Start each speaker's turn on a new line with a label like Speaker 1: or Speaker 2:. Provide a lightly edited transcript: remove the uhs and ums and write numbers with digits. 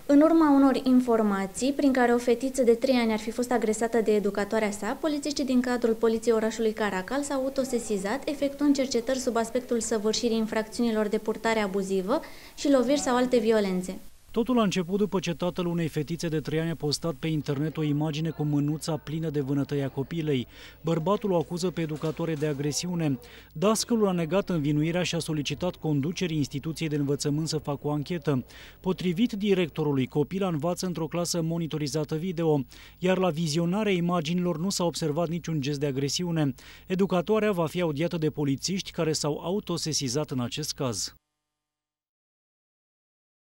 Speaker 1: În urma unor informații prin care o fetiță de 3 ani ar fi fost agresată de educatoarea sa, polițiștii din cadrul Poliției orașului Caracal s-au autosesizat, efectuând cercetări sub aspectul săvârșirii infracțiunilor de purtare abuzivă și loviri sau alte violențe.
Speaker 2: Totul a început după ce tatăl unei fetițe de 3 ani a postat pe internet o imagine cu mânuța plină de vânătăi a copilei. Bărbatul o acuză pe educatoare de agresiune. Dascălul a negat învinuirea și a solicitat conducerii instituției de învățământ să facă o anchetă. Potrivit directorului, copila învață într-o clasă monitorizată video, iar la vizionarea imaginilor nu s-a observat niciun gest de agresiune. Educatoarea va fi audiată de polițiști care s-au autosesizat în acest caz.